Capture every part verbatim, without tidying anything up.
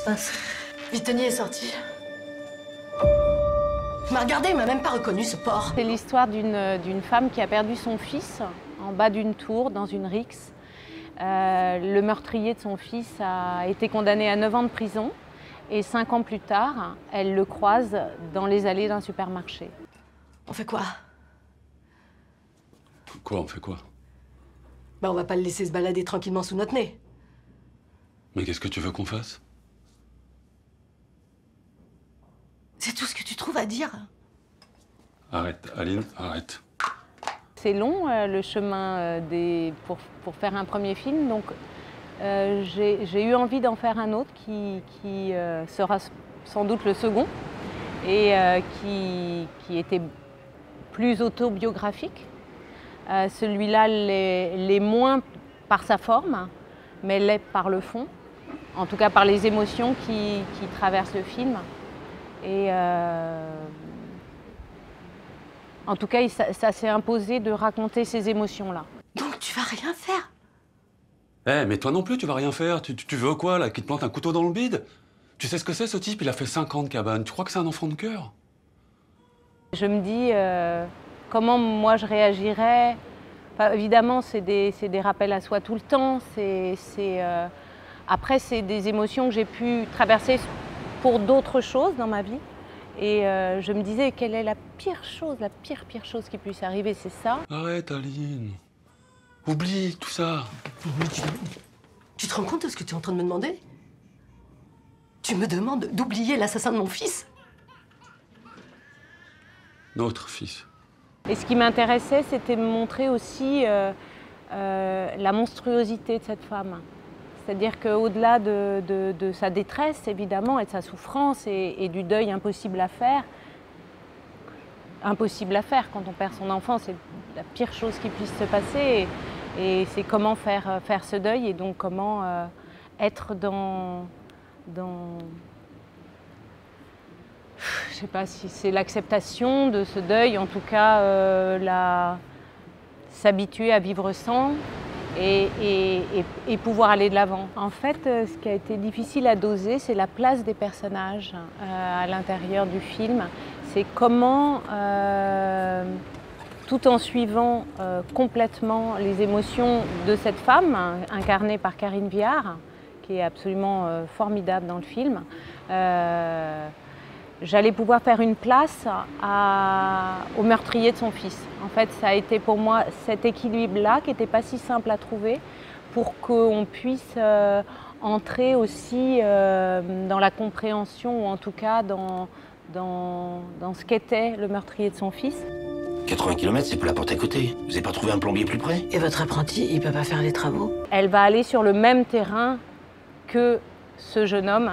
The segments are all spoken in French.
passe? Vitoni est sorti. Il m'a regardé, il m'a même pas reconnu, ce porc. C'est l'histoire d'une d'une femme qui a perdu son fils en bas d'une tour, dans une rixe. Euh, le meurtrier de son fils a été condamné à neuf ans de prison. Et cinq ans plus tard, elle le croise dans les allées d'un supermarché. On fait quoi? Quoi, on fait quoi? Bah, on va pas le laisser se balader tranquillement sous notre nez. Mais qu'est-ce que tu veux qu'on fasse? C'est tout ce que tu trouves à dire? Arrête, Aline, arrête. C'est long, euh, le chemin euh, des... pour, pour faire un premier film, donc euh, j'ai eu envie d'en faire un autre qui, qui euh, sera sans doute le second et euh, qui, qui était plus autobiographique. Euh, Celui-là l'est moins par sa forme, mais l'est par le fond, en tout cas par les émotions qui, qui traversent le film. Et euh, en tout cas, ça, ça s'est imposé de raconter ces émotions-là. Donc tu vas rien faire? Eh, hey, mais toi non plus, tu vas rien faire. Tu, tu, tu veux quoi, là, qu'il te plante un couteau dans le bide? Tu sais ce que c'est, ce type? Il a fait cinquante cabanes. Tu crois que c'est un enfant de cœur? Je me dis euh, comment moi je réagirais. Enfin, évidemment, c'est des, des rappels à soi tout le temps. C'est, euh... Après, c'est des émotions que j'ai pu traverser pour d'autres choses dans ma vie. Et euh, je me disais, quelle est la pire chose, la pire, pire chose qui puisse arriver, c'est ça. Arrête, Aline. Oublie tout ça. Mais tu, tu te rends compte de ce que tu es en train de me demander? Tu me demandes d'oublier l'assassin de mon fils? Notre fils. Et ce qui m'intéressait, c'était de montrer aussi euh, euh, la monstruosité de cette femme. C'est-à-dire qu'au-delà de, de, de sa détresse, évidemment, et de sa souffrance et, et du deuil impossible à faire, impossible à faire quand on perd son enfant, c'est la pire chose qui puisse se passer. Et, et c'est comment faire, faire ce deuil et donc comment euh, être dans... dans je ne sais pas si c'est l'acceptation de ce deuil, en tout cas euh, s'habituer à vivre sans. Et, et, et, et pouvoir aller de l'avant. En fait, ce qui a été difficile à doser, c'est la place des personnages euh, à l'intérieur du film. C'est comment, euh, tout en suivant euh, complètement les émotions de cette femme, incarnée par Karine Viard, qui est absolument euh, formidable dans le film, euh, j'allais pouvoir faire une place à, au meurtrier de son fils. En fait, ça a été pour moi cet équilibre-là qui n'était pas si simple à trouver pour qu'on puisse euh, entrer aussi euh, dans la compréhension ou en tout cas dans, dans, dans ce qu'était le meurtrier de son fils. quatre-vingts kilomètres, c'est pour la porte à côté. Vous n'avez pas trouvé un plombier plus près? Et votre apprenti, il peut pas faire les travaux? Elle va aller sur le même terrain que ce jeune homme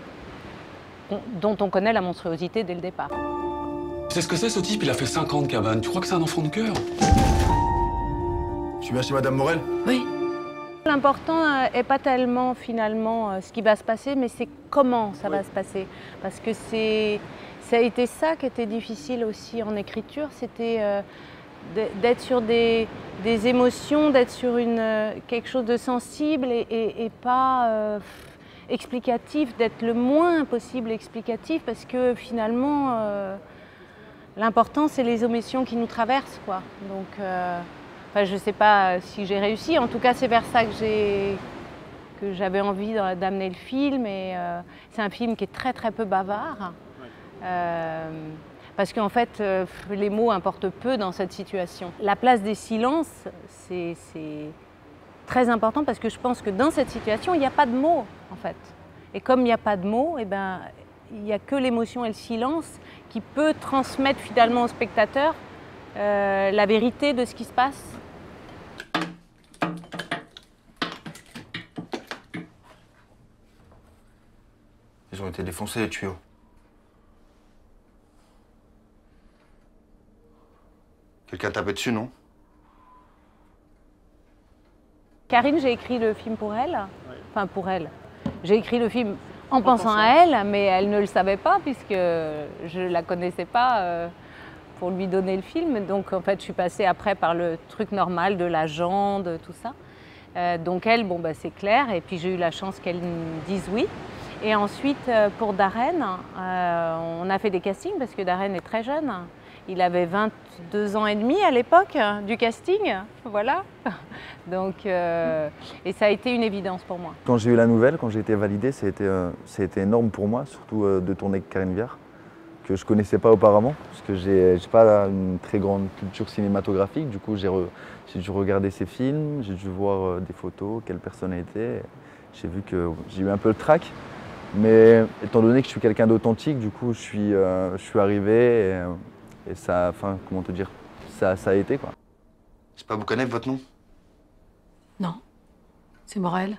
dont on connaît la monstruosité dès le départ. Tu sais ce que c'est, ce type? Il a fait cinquante cabanes. Tu crois que c'est un enfant de cœur? Je suis bien chez Madame Morel? Oui. L'important n'est pas tellement finalement ce qui va se passer, mais c'est comment ça oui. va se passer. Parce que c'est, ça a été ça qui était difficile aussi en écriture, c'était euh, d'être sur des, des émotions, d'être sur une, quelque chose de sensible et, et, et pas... Euh, explicatif, d'être le moins possible explicatif parce que finalement euh, l'important c'est les émotions qui nous traversent quoi. Donc euh, enfin, je ne sais pas si j'ai réussi, en tout cas c'est vers ça que j'ai que j'avais envie d'amener le film et euh, c'est un film qui est très très peu bavard euh, parce qu'en fait euh, les mots importent peu dans cette situation. La place des silences c'est très important parce que je pense que dans cette situation, il n'y a pas de mots, en fait. Et comme il n'y a pas de mots, eh ben, il n'y a que l'émotion et le silence qui peut transmettre finalement au spectateur euh, la vérité de ce qui se passe. Ils ont été défoncés, les tuyaux. Quelqu'un tapait dessus, non? Karine, j'ai écrit le film pour elle, enfin pour elle. J'ai écrit le film en, en pensant, pensant à elle, mais elle ne le savait pas puisque je ne la connaissais pas euh, pour lui donner le film. Donc en fait, je suis passée après par le truc normal de l'agent, de tout ça. Euh, donc elle, bon, bah, c'est clair, et puis j'ai eu la chance qu'elle me dise oui. Et ensuite, pour Darren, euh, on a fait des castings parce que Darren est très jeune. Il avait vingt-deux ans et demi à l'époque du casting, voilà. Donc, euh, et ça a été une évidence pour moi. Quand j'ai eu la nouvelle, quand j'ai été validé, ça a été, euh, ça a été énorme pour moi, surtout euh, de tourner avec Karine Viard, que je ne connaissais pas auparavant, parce que je n'ai pas une très grande culture cinématographique. Du coup, j'ai dû regarder ses films, j'ai dû voir euh, des photos, quelle personne elle était. J'ai vu que j'ai eu un peu le trac, mais étant donné que je suis quelqu'un d'authentique, du coup, je suis, euh, je suis arrivé et, et ça, enfin, comment te dire, ça, ça a été quoi. C'est pas Boukanev votre nom? Non, c'est Morel.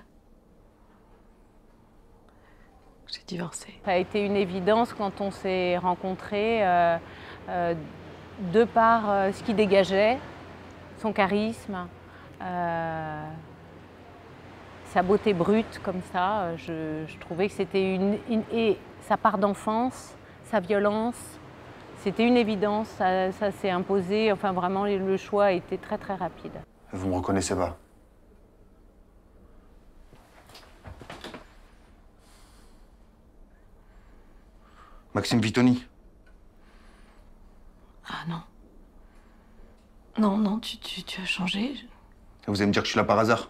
J'ai divorcé. Ça a été une évidence quand on s'est rencontrés, euh, euh, de par euh, ce qu'il dégageait, son charisme, euh, sa beauté brute comme ça. Je, je trouvais que c'était une, une... Et sa part d'enfance, sa violence, c'était une évidence, ça, ça s'est imposé. Enfin vraiment, le choix a été très très rapide. Vous me reconnaissez pas? Maxime Vitoni. Ah non. Non, non, tu, tu, tu as changé. Je, Vous allez me dire que je suis là par hasard?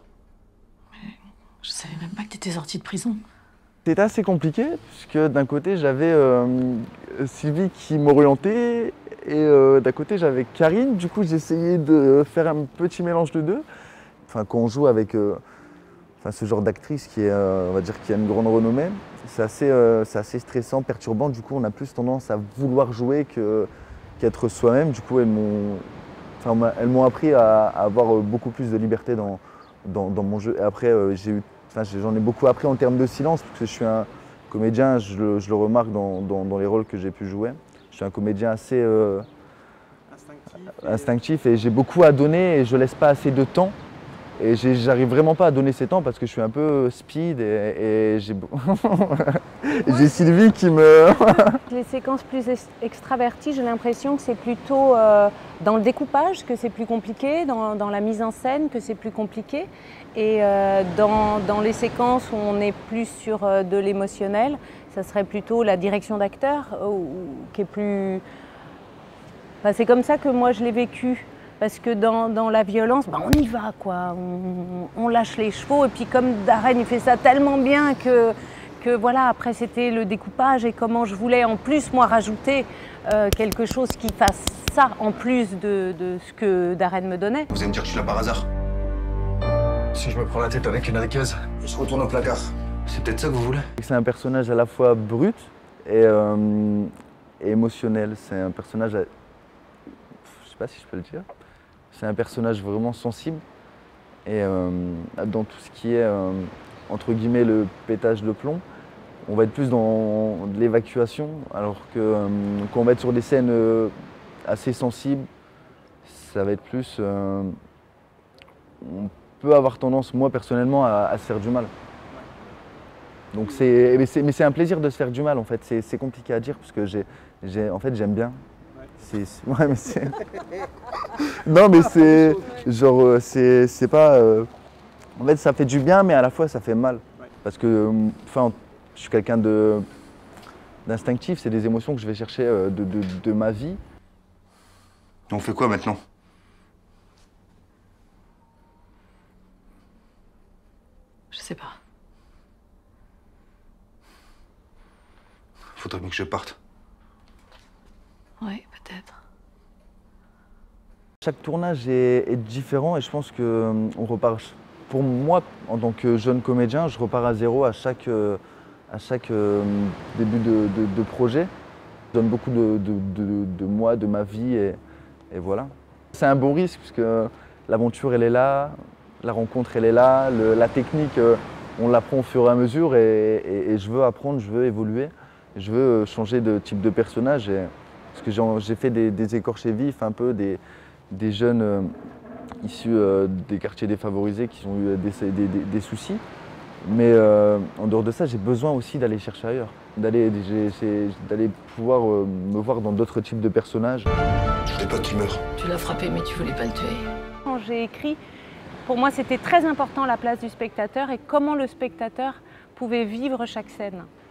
je savais même pas que tu étais sorti de prison. C'était assez compliqué, puisque d'un côté j'avais euh, Sylvie qui m'orientait, et euh, d'un côté j'avais Karine. Du coup j'essayais de faire un petit mélange de deux. Enfin, quand on joue avec euh, enfin, ce genre d'actrice qui, est, euh, on va dire, qui a une grande renommée, c'est assez, euh, c'est assez stressant, perturbant. Du coup on a plus tendance à vouloir jouer que, qu'être soi-même. Du coup elles m'ont enfin, elles m'ont appris à, à avoir beaucoup plus de liberté dans, dans, dans mon jeu. Et après euh, j'ai eu Enfin, j'en ai beaucoup appris en termes de silence, parce que je suis un comédien, je le, je le remarque dans, dans, dans les rôles que j'ai pu jouer. Je suis un comédien assez euh, instinctif, et... instinctif et j'ai beaucoup à donner et je laisse pas assez de temps. Et j'arrive vraiment pas à donner ces temps parce que je suis un peu speed et, et j'ai j'ai Sylvie qui me... Les séquences plus extraverties, j'ai l'impression que c'est plutôt euh, dans le découpage que c'est plus compliqué, dans, dans la mise en scène que c'est plus compliqué. Et euh, dans, dans les séquences où on est plus sur euh, de l'émotionnel, ça serait plutôt la direction d'acteur euh, qui est plus... Enfin, c'est comme ça que moi je l'ai vécu. Parce que dans, dans la violence, ben on y va, quoi. On, on lâche les chevaux. Et puis comme Darren, il fait ça tellement bien que, que voilà, après c'était le découpage et comment je voulais en plus, moi, rajouter euh, quelque chose qui fasse ça en plus de, de ce que Darren me donnait. Vous allez me dire que je suis là par hasard? Si je me prends la tête avec une riqueuse, je retourne au placard. C'est peut-être ça que vous voulez? C'est un personnage à la fois brut et, euh, et émotionnel. C'est un personnage, à... je sais pas si je peux le dire. C'est un personnage vraiment sensible et euh, dans tout ce qui est, euh, entre guillemets, le pétage de plomb, on va être plus dans l'évacuation, alors que euh, quand on va être sur des scènes euh, assez sensibles, ça va être plus... Euh, on peut avoir tendance, moi personnellement, à, à se faire du mal. Donc c'est, mais c'est un plaisir de se faire du mal en fait, c'est compliqué à dire parce que j'ai, en fait j'aime bien. C'est, ouais, mais c'est... Non, mais c'est genre, c'est pas... Euh... En fait, ça fait du bien, mais à la fois, ça fait mal. Parce que, enfin, je suis quelqu'un de d'instinctif, c'est des émotions que je vais chercher de, de, de ma vie. On fait quoi maintenant? Je sais pas. Faudrait mieux que je parte. Ouais, peut-être. Chaque tournage est, est différent et je pense qu'on repart. Pour moi, en tant que jeune comédien, je repars à zéro à chaque, à chaque début de, de, de projet. Je donne beaucoup de, de, de, de moi, de ma vie et, et voilà. C'est un beau risque parce que l'aventure elle est là, la rencontre elle est là, le, la technique on l'apprend au fur et à mesure et, et, et je veux apprendre, je veux évoluer, je veux changer de type de personnage. Et, parce que j'ai fait des, des écorchés vifs, un peu des, des jeunes euh, issus euh, des quartiers défavorisés qui ont eu des, des, des, des soucis. Mais euh, en dehors de ça, j'ai besoin aussi d'aller chercher ailleurs, d'aller pouvoir euh, me voir dans d'autres types de personnages. Je voulais pas qu'il meure. Tu l'as frappé, mais tu voulais pas le tuer. Quand j'ai écrit, pour moi, c'était très important la place du spectateur et comment le spectateur pouvait vivre chaque scène.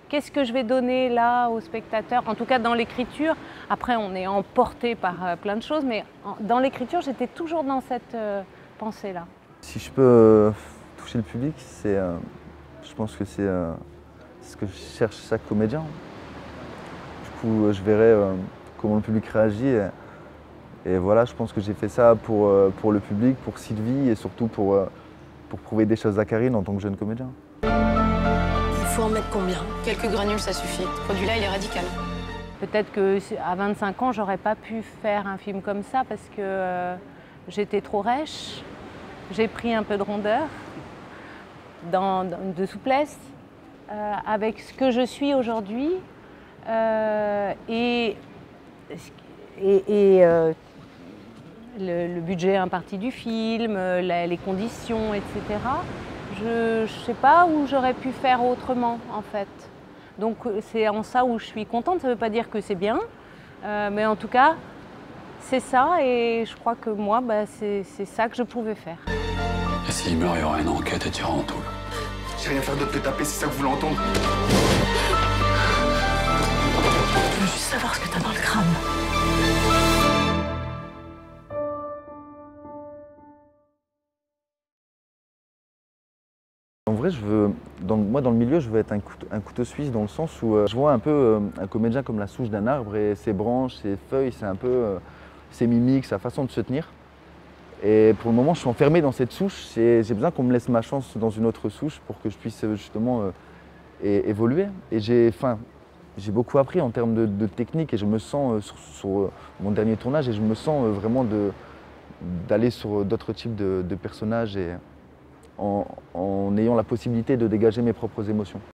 qu'est-ce que je vais donner là aux spectateurs, en tout cas dans l'écriture. Après, on est emporté par euh, plein de choses, mais en, dans l'écriture, j'étais toujours dans cette euh, pensée-là. Si je peux euh, toucher le public, c'est, euh, je pense que c'est euh, ce que cherche chaque comédien. Du coup, je verrai euh, comment le public réagit. Et, et voilà, je pense que j'ai fait ça pour, euh, pour le public, pour Sylvie et surtout pour, euh, pour prouver des choses à Karine en tant que jeune comédien. Il faut en mettre combien? Quelques granules, ça suffit. Ce produit-là, il est radical. Peut-être qu'à vingt-cinq ans, j'aurais pas pu faire un film comme ça parce que euh, j'étais trop rêche. J'ai pris un peu de rondeur, dans, dans, de souplesse, euh, avec ce que je suis aujourd'hui. Euh, et et, et euh, le, le budget imparti du film, la, les conditions, et cetera. Je ne sais pas où j'aurais pu faire autrement, en fait. Donc c'est en ça où je suis contente. Ça ne veut pas dire que c'est bien, euh, mais en tout cas, c'est ça. Et je crois que moi, bah, c'est ça que je pouvais faire. Et s'il meurt, il y aura une enquête et tu iras en taule. J'ai rien faire d'autre que taper, c'est ça que vous voulez entendre? Je veux juste savoir ce que t'as dans le crâne. En vrai, je veux, dans, moi dans le milieu, je veux être un couteau, un couteau suisse dans le sens où euh, je vois un peu euh, un comédien comme la souche d'un arbre et ses branches, ses feuilles, c'est un peu euh, ses mimiques, sa façon de se tenir. Et pour le moment, je suis enfermé dans cette souche. J'ai besoin qu'on me laisse ma chance dans une autre souche pour que je puisse justement euh, é évoluer. Et j'ai, enfin, j'ai beaucoup appris en termes de, de technique et je me sens euh, sur, sur euh, mon dernier tournage et je me sens euh, vraiment d'aller sur d'autres types de, de personnages et en, en ayant la possibilité de dégager mes propres émotions.